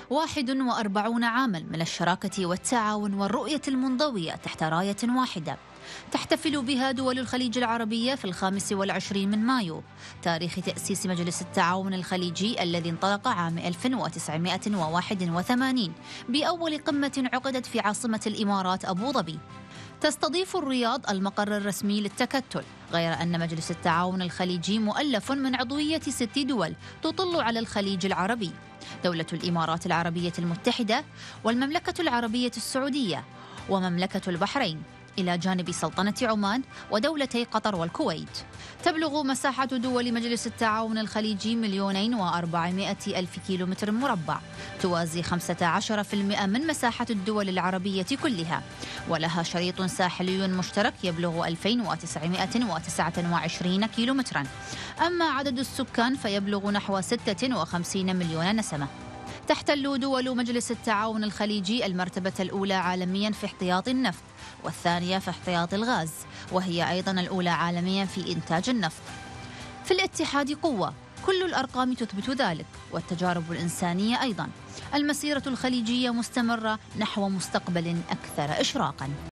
41 عاما من الشراكة والتعاون والرؤية المنضوية تحت راية واحدة تحتفل بها دول الخليج العربية في 25 من مايو، تاريخ تأسيس مجلس التعاون الخليجي الذي انطلق عام 1981 بأول قمة عقدت في عاصمة الإمارات أبو ظبي. تستضيف الرياض المقر الرسمي للتكتل، غير أن مجلس التعاون الخليجي مؤلف من عضوية 6 دول تطل على الخليج العربي: دولة الإمارات العربية المتحدة، والمملكة العربية السعودية، ومملكة البحرين، إلى جانب سلطنة عمان ودولتي قطر والكويت. تبلغ مساحة دول مجلس التعاون الخليجي 2,400,000 كيلومتر مربع، توازي 15% من مساحة الدول العربية كلها، ولها شريط ساحلي مشترك يبلغ 2,929 كيلومترا. أما عدد السكان فيبلغ نحو 56 مليون نسمة. تحتل دول مجلس التعاون الخليجي المرتبة الأولى عالميا في احتياط النفط، والثانية في احتياط الغاز، وهي أيضا الأولى عالميا في إنتاج النفط. في الاتحاد قوة، كل الأرقام تثبت ذلك، والتجارب الإنسانية أيضا. المسيرة الخليجية مستمرة نحو مستقبل أكثر إشراقا.